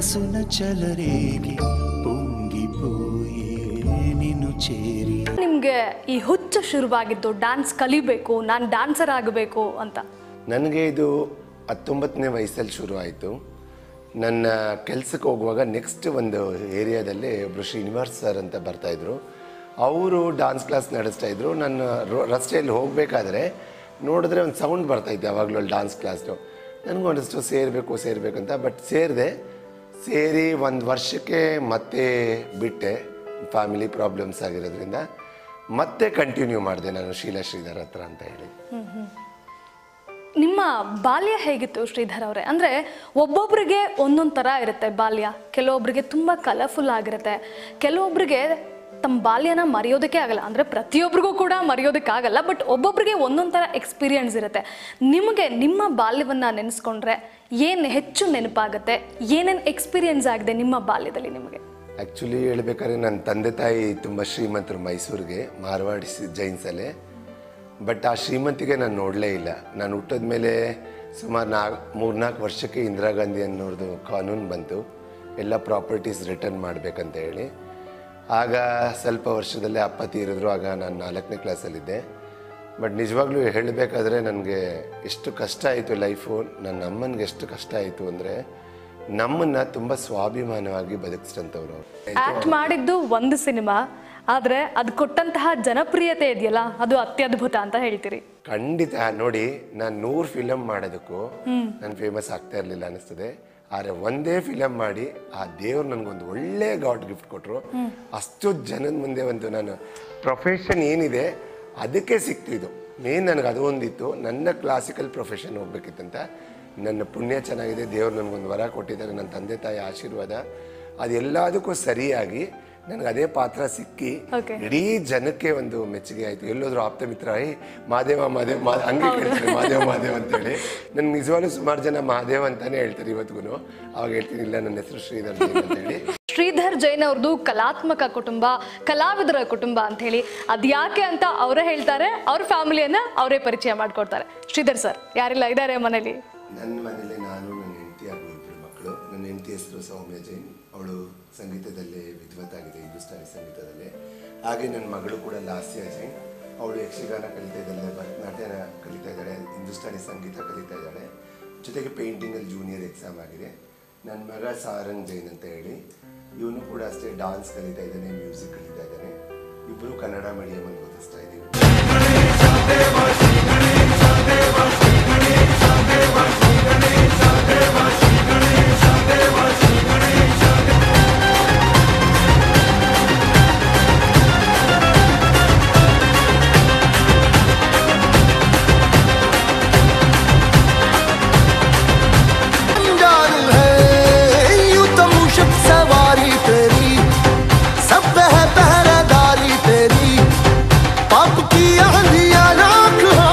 మనసున చలరేగి పొంగిపోయే నిన్ను చేరి. ನಿಮಗೆ ಈ ಹುಚ್ಚು ಶುರುವಾಗಿದ್ದು ಡ್ಯಾನ್ಸ್ ಕಲಿಬೇಕು, ನಾನು ಡ್ಯಾನ್ಸರ್ ಆಗಬೇಕು ಅಂತ? ನನಗೆ ಇದು 19ನೇ ವಯಸ್ಸಲ್ಲಿ ಶುರು ಆಯಿತು. ನನ್ನ ಕೆಲಸಕ್ಕೆ ಹೋಗುವಾಗ ನೆಕ್ಸ್ಟ್ ಒಂದು ಏರಿಯಾದಲ್ಲಿ ಒಬ್ಬರು ಶ್ರೀನಿವಾಸ್ ಸರ್ ಅಂತ ಬರ್ತಾಯಿದ್ರು. ಅವರು ಡ್ಯಾನ್ಸ್ ಕ್ಲಾಸ್ ನಡೆಸ್ತಾಯಿದ್ರು. ನನ್ನ ರಸ್ತೆಯಲ್ಲಿ ಹೋಗಬೇಕಾದ್ರೆ ನೋಡಿದ್ರೆ ಒಂದು ಸೌಂಡ್ ಬರ್ತಾಯಿತ್ತು ಯಾವಾಗಲೂ ಅಲ್ಲಿ ಡ್ಯಾನ್ಸ್ ಕ್ಲಾಸ್ದು. ನನಗೂ ಒಂದಷ್ಟು ಸೇರಬೇಕಂತ. ಬಟ್ ಸೇರಿ ಒಂದು ವರ್ಷಕ್ಕೆ ಮತ್ತೆ ಬಿಟ್ಟೆ, ಫ್ಯಾಮಿಲಿ ಪ್ರಾಬ್ಲಮ್ಸ್ ಆಗಿರೋದ್ರಿಂದ. ಮತ್ತೆ ಕಂಟಿನ್ಯೂ ಮಾಡಿದೆ ನಾನು ಶೀಲಾ ಶ್ರೀಧರ್ ಹತ್ರ ಅಂತ ಹೇಳಿ. ನಿಮ್ಮ ಬಾಲ್ಯ ಹೇಗಿತ್ತು ಶ್ರೀಧರ್ ಅವರೇ? ಅಂದರೆ ಒಬ್ಬೊಬ್ಬರಿಗೆ ಒಂದೊಂದು ಥರ ಇರುತ್ತೆ ಬಾಲ್ಯ. ಕೆಲವೊಬ್ಬರಿಗೆ ತುಂಬ ಕಲರ್ಫುಲ್ ಆಗಿರುತ್ತೆ, ಕೆಲವೊಬ್ಬರಿಗೆ ತಮ್ಮ ಬಾಲ್ಯನ ಮರೆಯೋದಕ್ಕೆ ಆಗಲ್ಲ. ಅಂದರೆ ಪ್ರತಿಯೊಬ್ಬರಿಗೂ ಕೂಡ ಮರೆಯೋದಕ್ಕಾಗಲ್ಲ, ಬಟ್ ಒಬ್ಬೊಬ್ಬರಿಗೆ ಒಂದೊಂದು ಥರ ಎಕ್ಸ್ಪೀರಿಯನ್ಸ್ ಇರುತ್ತೆ. ನಿಮಗೆ ನಿಮ್ಮ ಬಾಲ್ಯವನ್ನು ನೆನೆಸ್ಕೊಂಡ್ರೆ ಏನು ಹೆಚ್ಚು ನೆನಪಾಗುತ್ತೆ? ಏನೇನು ಎಕ್ಸ್ಪೀರಿಯನ್ಸ್ ಆಗಿದೆ ನಿಮ್ಮ ಬಾಲ್ಯದಲ್ಲಿ ನಿಮಗೆ? ಆ್ಯಕ್ಚುಲಿ ಹೇಳ್ಬೇಕಾದ್ರೆ ನನ್ನ ತಂದೆ ತಾಯಿ ತುಂಬ ಶ್ರೀಮಂತರು, ಮೈಸೂರಿಗೆ ಮಾರವಾಡಿ ಜೈನ್ಸಲ್ಲೇ. ಬಟ್ ಆ ಶ್ರೀಮಂತಿಗೆ ನಾನು ನೋಡಲೇ ಇಲ್ಲ. ನಾನು ಹುಟ್ಟಿದ ಮೇಲೆ ಸುಮಾರು 3-4 ವರ್ಷಕ್ಕೆ ಇಂದಿರಾ ಗಾಂಧಿ ಅನ್ನೋರ್ದು ಕಾನೂನು ಬಂತು, ಎಲ್ಲ ಪ್ರಾಪರ್ಟೀಸ್ ರಿಟರ್ನ್ ಮಾಡಬೇಕಂತ ಹೇಳಿ. ಆಗ ಸ್ವಲ್ಪ ವರ್ಷದಲ್ಲೇ ಅಪ್ಪ ತೀರಿದ್ರು. ಆಗ ನಾನು 4ನೇ ಕ್ಲಾಸಲ್ಲಿದ್ದೆ. ಬಟ್ ನಿಜವಾಗ್ಲೂ ಹೇಳಬೇಕಾದ್ರೆ ನನಗೆ ಎಷ್ಟು ಕಷ್ಟ ಆಯಿತು ಲೈಫು. ನನ್ನ ಅಮ್ಮನಿಗೆ ಎಷ್ಟು ಕಷ್ಟ ಆಯಿತು ಅಂದರೆ, ನಮ್ಮನ್ನು ತುಂಬ ಸ್ವಾಭಿಮಾನವಾಗಿ ಬದುಕಿಸಿದಂಥವ್ರು. ಆ್ಯಕ್ಟ್ ಮಾಡಿದ್ದು ಒಂದು ಸಿನಿಮಾ, ಆದರೆ ಅದು ಕೊಟ್ಟಂತಹ ಜನಪ್ರಿಯತೆ ಇದೆಯಲ್ಲ, ಅದು ಅತ್ಯದ್ಭುತ ಅಂತ ಹೇಳ್ತೀರಿ. ಖಂಡಿತ. ನೋಡಿ, ನಾನು 100 ಫಿಲಮ್ ಮಾಡೋದಕ್ಕೂ ನಾನು ಫೇಮಸ್ ಆಗ್ತಾ ಇರಲಿಲ್ಲ ಅನ್ನಿಸ್ತದೆ. ಆದರೆ ಒಂದೇ ಫಿಲಮ್ ಮಾಡಿ ಆ ದೇವ್ರು ನನಗೊಂದು ಒಳ್ಳೆ ಗಾಡ್ ಗಿಫ್ಟ್ ಕೊಟ್ಟರು. ಅಷ್ಟು ಜನದ ಮುಂದೆ ಒಂದು ನಾನು ಪ್ರೊಫೆಷನ್ ಏನಿದೆ ಅದಕ್ಕೆ ಸಿಕ್ತಿದ್ದು. ಮೇನ್ ನನಗೆ ಅದು ಒಂದಿತ್ತು, ನನ್ನ ಕ್ಲಾಸಿಕಲ್ ಪ್ರೊಫೆಷನ್ ಹೋಗ್ಬೇಕಿತ್ತಂತ. ನನ್ನ ಪುಣ್ಯ ಚೆನ್ನಾಗಿದೆ, ದೇವ್ರು ನನಗೊಂದು ವರ ಕೊಟ್ಟಿದ್ದಾರೆ, ನನ್ನ ತಂದೆ ತಾಯಿ ಆಶೀರ್ವಾದ. ಅದೆಲ್ಲದಕ್ಕೂ ಸರಿಯಾಗಿ ನನಗೆ ಅದೇ ಪಾತ್ರ ಸಿಕ್ಕಿ ಇಡೀ ಜನಕ್ಕೆ ಒಂದು ಮೆಚ್ಚುಗೆ ಆಯಿತು. ಎಲ್ಲೋದ್ರು ಆಪ್ತ ಮಿತ್ರ, ಮಾದೇವ ಹಂಗೆ ಕೇಳ್ತಾರೆ ಮಾದೇವ ಅಂತೇಳಿ. ನನ್ಗೆ ನಿಜವಾಗ್ಲೂ ಸುಮಾರು ಜನ ಮಹಾದೇವ ಅಂತಾನೆ ಹೇಳ್ತಾರೆ ಇವತ್ತಿಗೂ. ಅವಾಗ ಹೇಳ್ತೀನಿ, ಇಲ್ಲ ನನ್ನ ಹೆಸರು ಶ್ರೀಧರ್ ಜೈನ್ ಅಂತ ಹೇಳಿ. ಶ್ರೀಧರ್ ಜೈನ್ ಅವ್ರದ್ದು ಕಲಾತ್ಮಕ ಕುಟುಂಬ, ಕಲಾವಿದರ ಕುಟುಂಬ ಅಂತ ಹೇಳಿ. ಅದ್ಯಾಕೆ ಅಂತ ಅವರೇ ಹೇಳ್ತಾರೆ, ಅವ್ರ ಫ್ಯಾಮಿಲಿಯನ್ನ ಅವರೇ ಪರಿಚಯ ಮಾಡ್ಕೊಡ್ತಾರೆ. ಶ್ರೀಧರ್ ಸರ್ ಯಾರೆಲ್ಲ ಇದ್ದಾರೆ ಮನೇಲಿ? ನನ್ನ ಮನೇಲಿ ನಾನು, ನನ್ನ ಹೆಂಡತಿ ಹಾಗೂ 2 ಮಕ್ಕಳು. ನನ್ನ ಹೆಂಡತಿ ಹೆಸರು ಸೌಮ್ಯ ಜೈನ್, ಅವಳು ಸಂಗೀತದಲ್ಲೇ ವಿದ್ವತ್ತಾಗಿದೆ, ಹಿಂದೂಸ್ತಾನಿ ಸಂಗೀತದಲ್ಲೇ. ಹಾಗೆ ನನ್ನ ಮಗಳು ಕೂಡ ಲಾಸ್ಯ ಜೈನ್, ಅವಳು ಯಕ್ಷಗಾನ ಕಲಿತಾ ಇದ್ದಾಳೆ, ಭರತನಾಟ್ಯ ಕಲಿತಾ ಇದ್ದಾಳೆ, ಹಿಂದೂಸ್ತಾನಿ ಸಂಗೀತ ಕಲಿತಾ ಇದ್ದಾಳೆ. ಜೊತೆಗೆ ಪೇಂಟಿಂಗಲ್ಲಿ ಜೂನಿಯರ್ ಎಕ್ಸಾಮ್ ಆಗಿದೆ. ನನ್ನ ಮಗ ಸಾರಂಗ್ ಜೈನ್ ಅಂತ ಹೇಳಿ, ಇವನು ಕೂಡ ಅಷ್ಟೇ ಡಾನ್ಸ್ ಕಲಿತಾ ಇದ್ದಾನೆ, ಮ್ಯೂಸಿಕ್ ಕಲಿತಾ ಇದ್ದಾನೆ. ಇಬ್ಬರು ಕನ್ನಡ ಮೀಡಿಯಮಲ್ಲಿ ಓದಿಸ್ತಾ ಇದ್ದೀವಿ. सब है पहरेदारी तेरी, पाप की आंधियां राख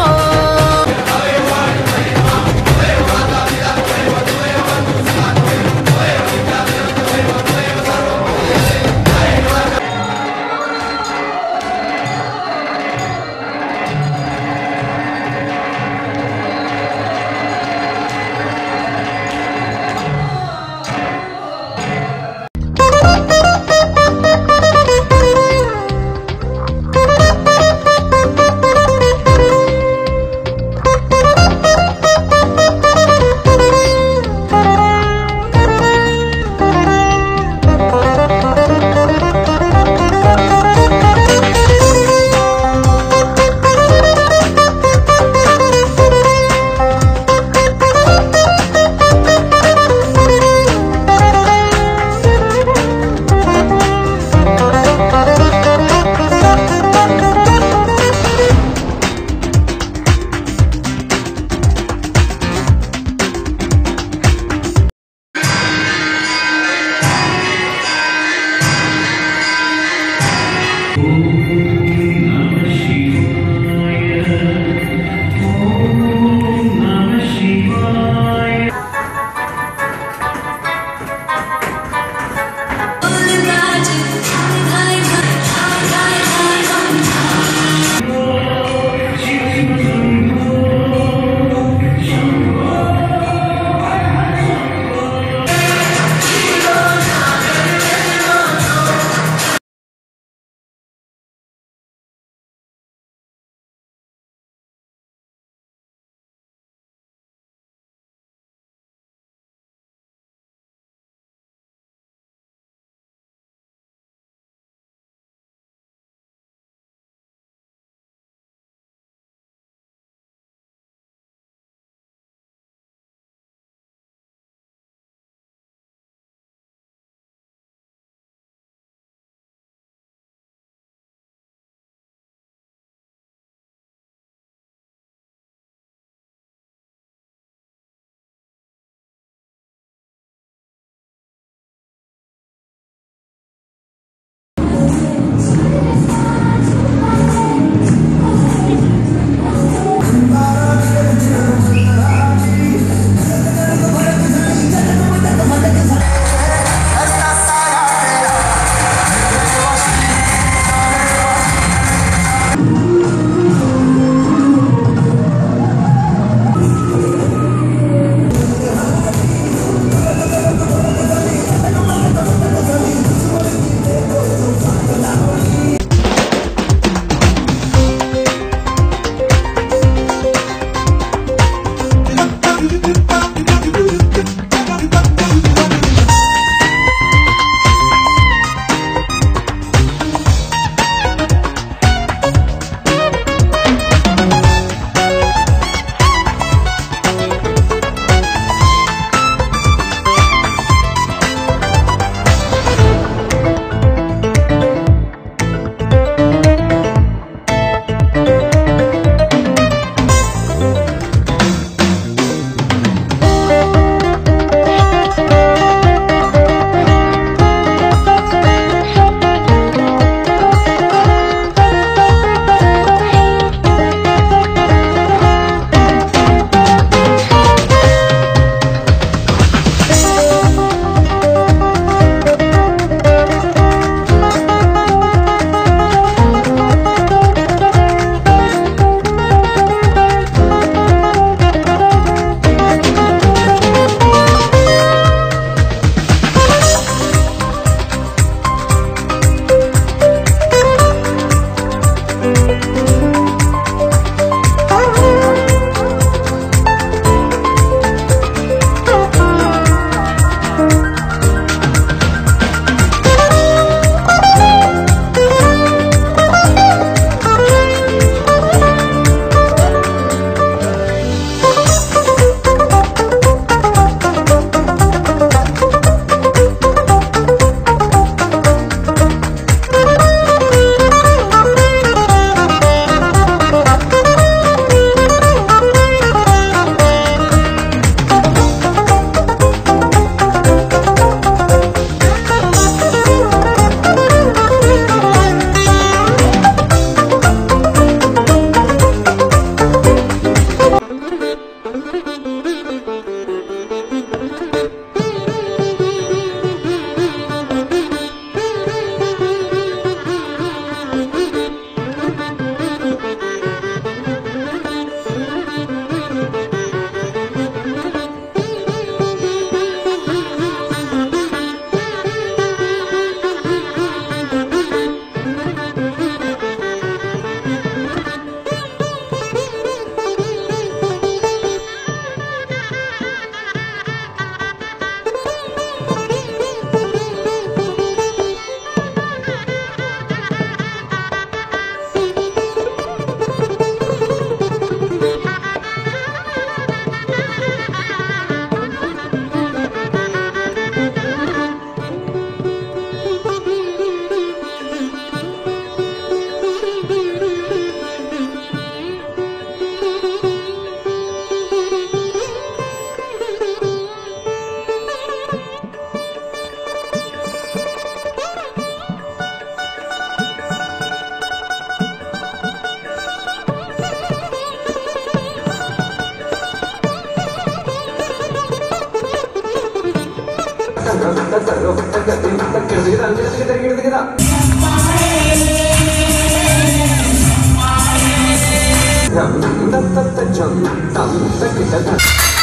Jump,